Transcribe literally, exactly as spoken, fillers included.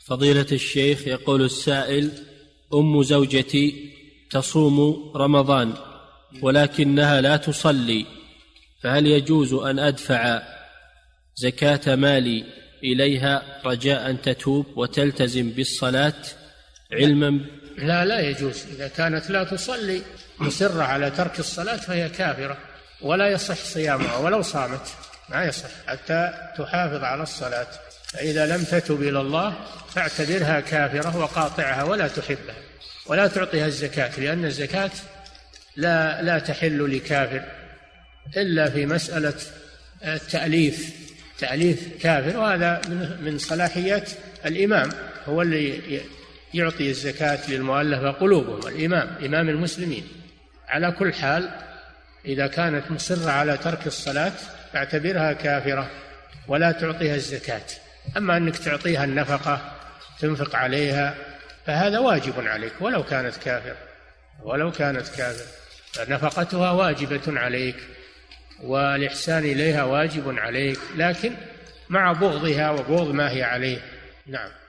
فضيلة الشيخ، يقول السائل: أم زوجتي تصوم رمضان ولكنها لا تصلي، فهل يجوز أن أدفع زكاة مالي إليها رجاء أن تتوب وتلتزم بالصلاة علما؟ لا لا يجوز. إذا كانت لا تصلي مصرة على ترك الصلاة فهي كافرة ولا يصح صيامها ولو صامت، ما يصح حتى تحافظ على الصلاة. فإذا لم تتب إلى الله فاعتبرها كافرة وقاطعها ولا تحبها ولا تعطيها الزكاة، لأن الزكاة لا لا تحل لكافر إلا في مسألة التأليف، تأليف كافر، وهذا من صلاحيات الإمام، هو اللي يعطي الزكاة للمؤلفة قلوبهم، الإمام إمام المسلمين. على كل حال إذا كانت مصرة على ترك الصلاة فاعتبرها كافرة ولا تعطيها الزكاة. أما أنك تعطيها النفقة تنفق عليها فهذا واجب عليك ولو كانت كافر، ولو كانت كافر فنفقتها واجبة عليك والإحسان إليها واجب عليك، لكن مع بغضها وبغض ما هي عليه. نعم.